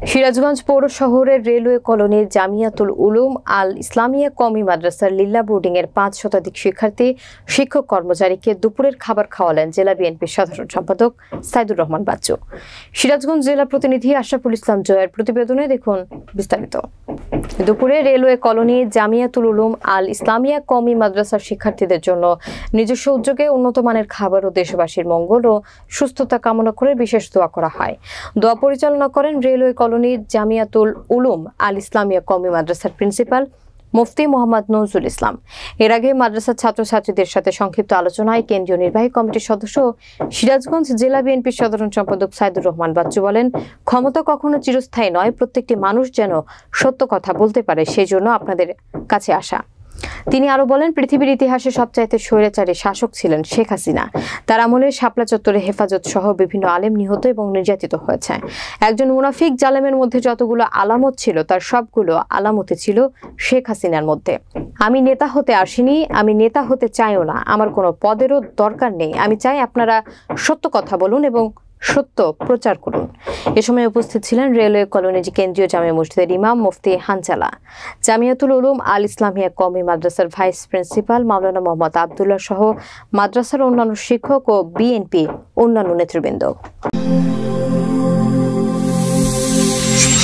সিরাজগঞ্জ পৌর শহরের রেলওয়ে কলোনির জামিয়াতুল উলুম আল ইসলামিয়া কওমি মাদ্রাসার লিল্লা বোর্ডিং এর ৫ শতাধিক শিক্ষার্থী শিক্ষক কর্মচারীকে দুপুরের খাবার খাওয়ালেন জেলা বিএনপির সাধারণ সম্পাদক সাইদুর রহমান বাচ্চু। সিরাজগঞ্জ জেলা প্রতিনিধি আশরাফুল ইসলাম জয়ের প্রতিবেদনে দেখুন বিস্তারিত। দুপুরে রেলওয়ে কলোনি জামিয়াতুল উলুম আল ইসলামিয়া কওমি মাদ্রাসার শিক্ষার্থীদের জন্য নিজস্ব উদ্যোগে উন্নত মানের খাবার ও দেশবাসীর মঙ্গল ও সুস্থতা কামনা করে বিশেষ দোয়া করা হয়। দোয়া পরিচালনা করেন রেলওয়ে কলোনির জামিয়াতুল উলুম আল ইসলামিয়া কওমি মাদ্রাসার প্রিন্সিপাল মুফতি মোহাম্মদ নজরুল ইসলাম। এর আগে মাদ্রাসার ছাত্রছাত্রীদের সাথে সংক্ষিপ্ত আলোচনায় কেন্দ্রীয় নির্বাহী কমিটির সদস্য সিরাজগঞ্জ জেলা বিএনপির সাধারণ সম্পাদক সাইদুর রহমান বাচ্চু বলেন, ক্ষমতা কখনো চিরস্থায়ী নয়, প্রত্যেকটি মানুষ যেন সত্য কথা বলতে পারে, সেই জন্য আপনাদের কাছে আসা। তিনি আরো বলেন, পৃথিবীর ইতিহাসে সবচাইতে স্বৈরাচারী শাসক ছিলেন শেখ হাসিনা। তার আমলে শাপলা চত্বরে হেফাজত সহ বিভিন্ন আলেম নিহত এবং নির্যাতিত হয়েছে। একজন মুনাফিক জালেমের মধ্যে যতগুলো আলামত ছিল তার সবগুলো আলামতে ছিল শেখ হাসিনার মধ্যে। আমি নেতা হতে আসিনি, আমি নেতা হতে চাইও না, আমার কোনো পদেরও দরকার নেই। আমি চাই আপনারা সত্য কথা বলুন এবং সত্য প্রচার করুন। এ সময় উপস্থিত ছিলেন রেলওয়ে কলোনি কেন্দ্রীয় জামে মসজিদের ইমাম মুফতি হানচালা, জামিয়াতুল উলুম আল ইসলামিয়া কওমি মাদ্রাসার ভাইস প্রিন্সিপাল মাওলানা মোহাম্মদ আবদুল্লাহ সহ মাদ্রাসার অন্যান্য শিক্ষক ও বিএনপি অন্যান্য নেতৃবৃন্দ।